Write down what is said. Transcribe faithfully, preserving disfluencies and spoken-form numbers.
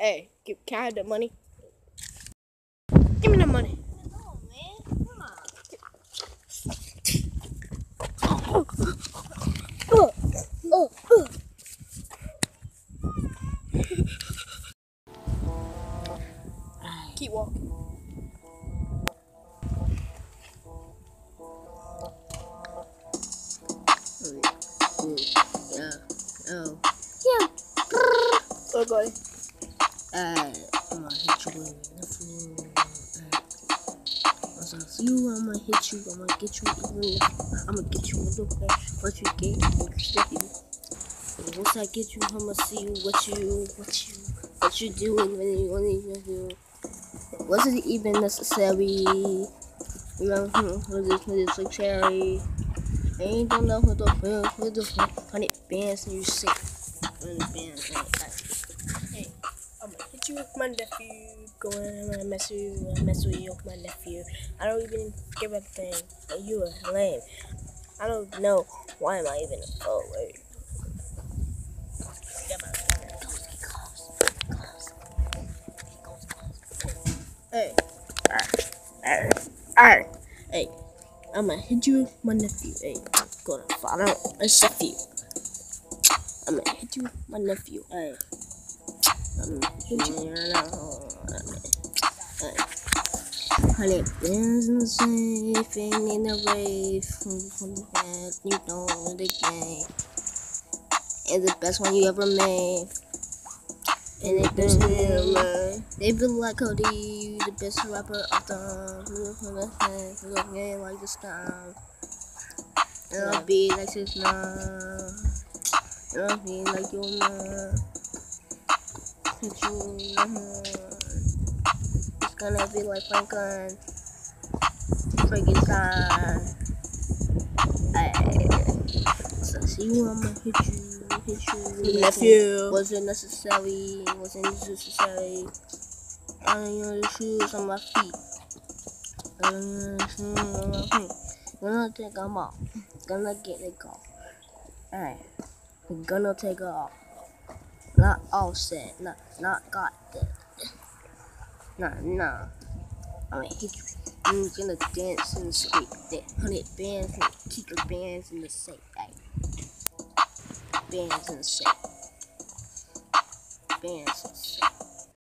Hey, give, can I have the money? Give me the money. No, man. Come on. Oh, oh, oh. Keep walking. Yeah. Oh. Yeah. Oh, go ahead. Uh, I'm gonna hit you with Nephew. Once I see you, I'm gonna hit you. I'm gonna get you. I'm gonna get you a little bit. Once you get you, once I get you, I'm gonna see you. What you, what you, what you doing when you when you do. Was it even necessary? You know, was it was it like cherry? I ain't don't know who the who the hundred bands and you sick. Hundred bands and Hey, I'm gonna hit you with my nephew. Going, I'm gonna mess with you. I'm gonna mess with you with my nephew. I don't even give a thing. You are lame. I don't know why am I even. Oh wait. Hey, alright, alright. Hey, I'm gonna hit you with my nephew. Hey, gonna follow a nephew. I'm gonna hit you with my nephew. Hey, I'm gonna hit you right now. Hey, hundred bands in the safe, ain't in the rave. From the head, you know the game. And the best one you ever made. And they been man. They been like Cody, the best rapper of the from the head, from the game like this time. And I'll be like this now. And I'll be like your man. Hit you in the hand. It's gonna be like Franklin. Frankenstein. Ayy. So see you, I'ma hit you, hit you. Nephew. Wasn't necessary, wasn't necessary. I don't know the shoes on my feet. I don't know the shoes on my feet. Gonna take them off. Gonna get it off. Alright. We're gonna take it off. Not all set. Not, not got that. Nah, nah. I'm gonna hit you. I'm gonna dance in the street. Hundred bands and keep the bands in the safe. Ay. Bands in the safe. Bands in the safe.